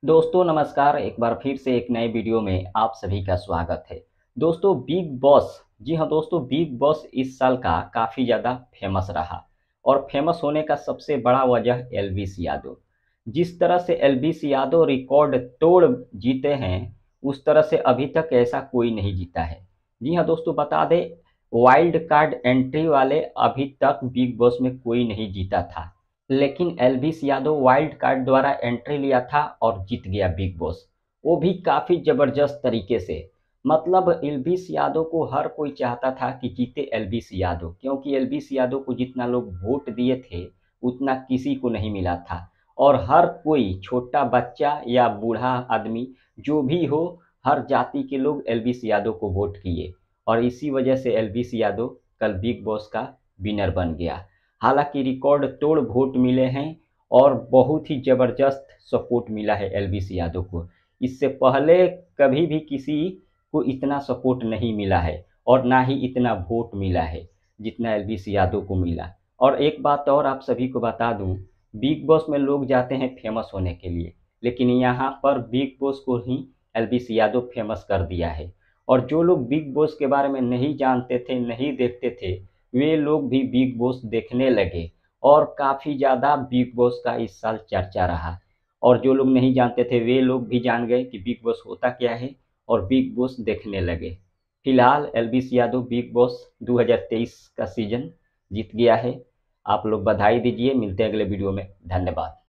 दोस्तों नमस्कार। एक बार फिर से एक नए वीडियो में आप सभी का स्वागत है। दोस्तों बिग बॉस, जी हाँ दोस्तों, बिग बॉस इस साल का काफ़ी ज़्यादा फेमस रहा और फेमस होने का सबसे बड़ा वजह एलविस यादव। जिस तरह से एलविस यादव रिकॉर्ड तोड़ जीते हैं, उस तरह से अभी तक ऐसा कोई नहीं जीता है। जी हाँ दोस्तों, बता दें, वाइल्ड कार्ड एंट्री वाले अभी तक बिग बॉस में कोई नहीं जीता था, लेकिन एल्विस यादव वाइल्ड कार्ड द्वारा एंट्री लिया था और जीत गया बिग बॉस। वो भी काफ़ी ज़बरदस्त तरीके से। मतलब एल्विस यादव को हर कोई चाहता था कि जीते एल्विस यादव, क्योंकि एल्विस यादव को जितना लोग वोट दिए थे उतना किसी को नहीं मिला था। और हर कोई, छोटा बच्चा या बूढ़ा आदमी, जो भी हो, हर जाति के लोग एल्विस यादव को वोट किए और इसी वजह से एल्विस यादव कल बिग बॉस का विनर बन गया। हालांकि रिकॉर्ड तोड़ वोट मिले हैं और बहुत ही ज़बरदस्त सपोर्ट मिला है एलविस यादव को। इससे पहले कभी भी किसी को इतना सपोर्ट नहीं मिला है और ना ही इतना वोट मिला है जितना एलविस यादव को मिला। और एक बात और आप सभी को बता दूं, बिग बॉस में लोग जाते हैं फेमस होने के लिए, लेकिन यहाँ पर बिग बॉस को ही एलविस यादव फेमस कर दिया है। और जो लोग बिग बॉस के बारे में नहीं जानते थे, नहीं देखते थे, वे लोग भी बिग बॉस देखने लगे और काफ़ी ज़्यादा बिग बॉस का इस साल चर्चा रहा। और जो लोग नहीं जानते थे वे लोग भी जान गए कि बिग बॉस होता क्या है और बिग बॉस देखने लगे। फिलहाल एलविस यादव बिग बॉस 2023 का सीजन जीत गया है। आप लोग बधाई दीजिए। मिलते हैं अगले वीडियो में। धन्यवाद।